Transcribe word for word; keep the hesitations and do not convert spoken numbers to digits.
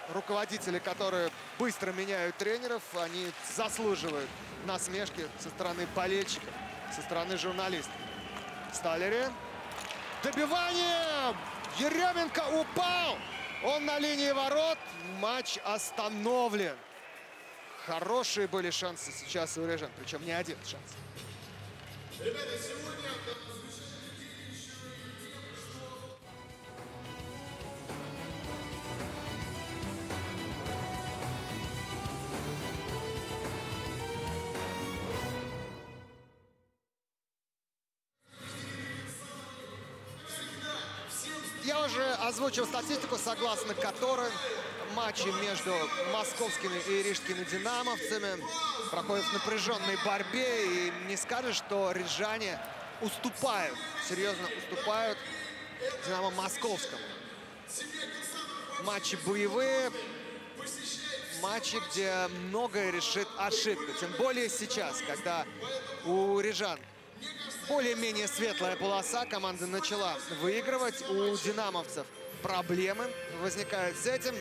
руководители, которые быстро меняют тренеров, они заслуживают насмешки со стороны болельщиков, со стороны журналистов. Сталери. Добивание! Еременко упал! Он на линии ворот. Матч остановлен. Хорошие были шансы сейчас у рижан, причем не один шанс. Ребята, сегодня... Я уже озвучил статистику, согласно которой матчи между московскими и рижскими динамовцами проходят в напряженной борьбе. И не скажешь, что рижане уступают, серьезно уступают Динамо московскому. Матчи боевые, матчи, где многое решит ошибка. Тем более сейчас, когда у рижан более-менее светлая полоса, команда начала выигрывать. У динамовцев проблемы возникают с этим.